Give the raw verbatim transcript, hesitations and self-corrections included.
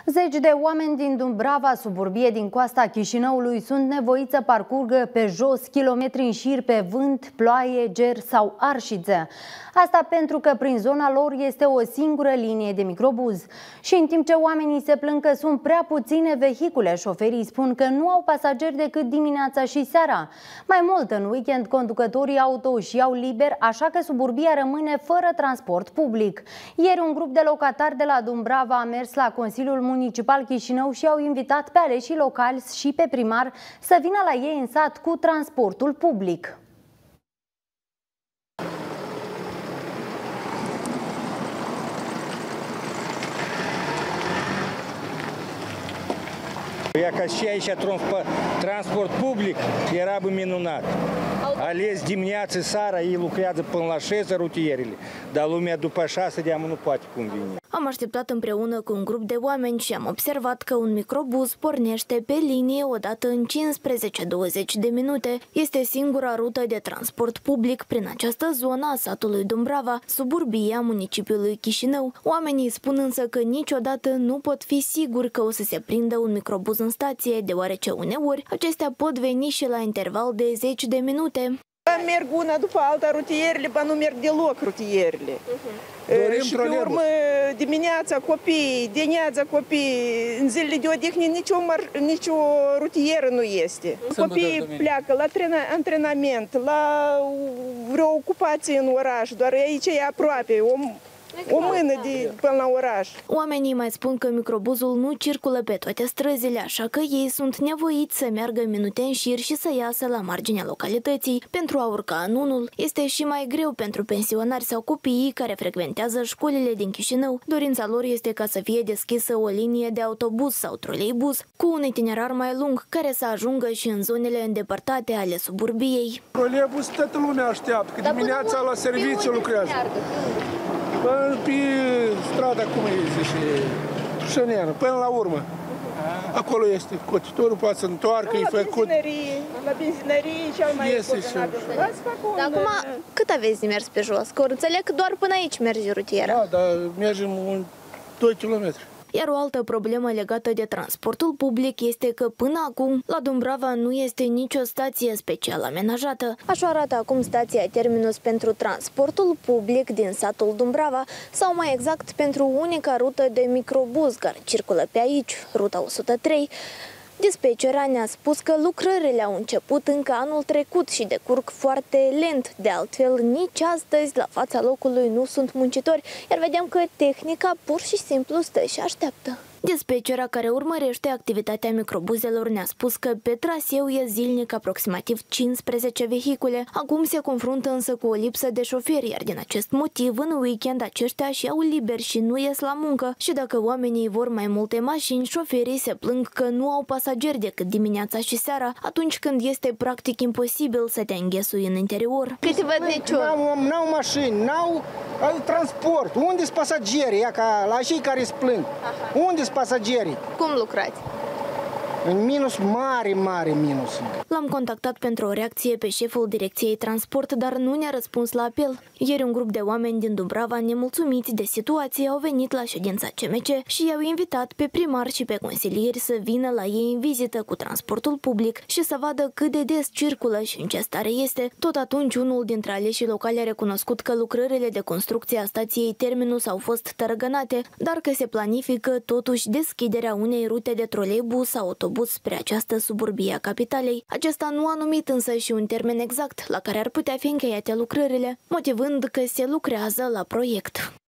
Zeci de oameni din Dumbrava, suburbie din coasta Chișinăului, sunt nevoiți să parcurgă pe jos kilometri în șir pe vânt, ploaie, ger sau arșiță. Asta pentru că prin zona lor este o singură linie de microbuz. Și în timp ce oamenii se plâng că sunt prea puține vehicule, șoferii spun că nu au pasageri decât dimineața și seara. Mai mult, în weekend, conducătorii auto își iau liber, așa că suburbia rămâne fără transport public. Ieri, un grup de locatari de la Dumbrava a mers la Consiliul Municipal Chișinău și au invitat pe aleșii locali și pe primar să vină la ei în sat cu transportul public. Ia ca și aici transport public era bă minunat. Ales dimineața, seara, ei lucrează până la șase rutierile, dar lumea după șase de nu poate cum vine. Am așteptat împreună cu un grup de oameni și am observat că un microbuz pornește pe linie odată în cincisprezece douăzeci de minute. Este singura rută de transport public prin această zonă a satului Dumbrava, suburbia municipiului Chișinău. Oamenii spun însă că niciodată nu pot fi siguri că o să se prindă un microbuz în stație, deoarece uneori acestea pot veni și la interval de zeci de minute. Merg una după alta rutierile, ba nu merg deloc rutierile. Uh-huh. Și pe urmă dimineața copii, dimineața copii, în zilele de odihnă nicio, nicio rutieră nu este. Copiii pleacă la antrenament, la vreo ocupație în oraș, doar aici e aproape, o, o mână de până la oraș. Oamenii mai spun că microbuzul nu circulă pe toate străzile, așa că ei sunt nevoiți să meargă minute în șir și să iasă la marginea localității. Pentru a urca în unul este și mai greu pentru pensionari sau copiii care frecventează școlile din Chișinău. Dorința lor este ca să fie deschisă o linie de autobuz sau troleibuz cu un itinerar mai lung care să ajungă și în zonele îndepărtate ale suburbiei. Troleibuz toată lumea așteaptă, că dimineața la serviciu lucrează. Pe strada, cum îi zice, Șăneană, până la urmă. Acolo este cotitorul, poate să întoarcă, e făcut. La benzinărie cel mai este. Dar acum, cât aveți de mers pe jos? Că înțeleg că doar până aici merge rutiera. Da, dar mergem doi kilometri. Iar o altă problemă legată de transportul public este că până acum la Dumbrava nu este nicio stație special amenajată. Așa arată acum stația Terminus pentru transportul public din satul Dumbrava, sau mai exact pentru unica rută de microbuz care circulă pe aici, ruta o sută trei. Dispecerea ne-a spus că lucrările au început încă anul trecut și decurg foarte lent. De altfel, nici astăzi la fața locului nu sunt muncitori, iar vedem că tehnica pur și simplu stă și așteaptă. Dispecerea care urmărește activitatea microbuzelor ne-a spus că pe traseu e zilnic aproximativ cincisprezece vehicule. Acum se confruntă însă cu o lipsă de șoferi, iar din acest motiv în weekend aceștia și au liber și nu ies la muncă. Și dacă oamenii vor mai multe mașini, șoferii se plâng că nu au pasageri decât dimineața și seara, atunci când este practic imposibil să te înghesui în interior. Câte văd niciun? N-au mașini, n-au transport. Unde-s pasagerii? Ia ca la cei care se plâng. Unde-s pasagerii? Cum lucrați? În minus mare, mare minus. L-am contactat pentru o reacție pe șeful Direcției Transport, dar nu ne-a răspuns la apel. Ieri un grup de oameni din Dumbrava, nemulțumiți de situație, au venit la ședința C M C și i-au invitat pe primar și pe consilieri să vină la ei în vizită cu transportul public și să vadă cât de des circulă și în ce stare este. Tot atunci, unul dintre aleșii locali a recunoscut că lucrările de construcție a stației Terminus au fost tărăgănate, dar că se planifică totuși deschiderea unei rute de troleibuz sau autobuz spre această suburbie a capitalei. Acesta nu a numit însă și un termen exact la care ar putea fi încheiate lucrările, motivând că se lucrează la proiect.